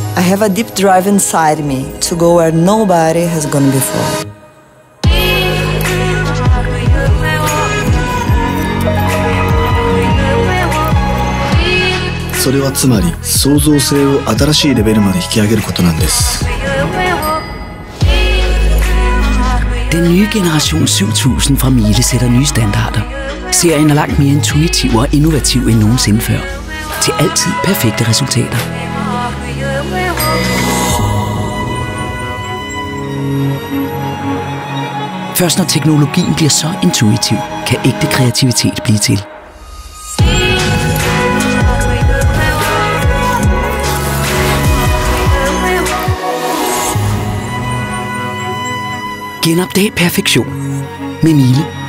I have a deep drive inside me to go where nobody has gone before. Soれはつまり創造性を新しいレベルまで引き上げることなんです。 Den nye generation 7000 fra Miele sætter nye standarder. Serien er langt mere intuitiv og innovativ end nogensinde før. Til altid perfekte resultater. Først når teknologien bliver så intuitiv, kan ægte kreativitet blive til. Genopdag perfektion med Miele.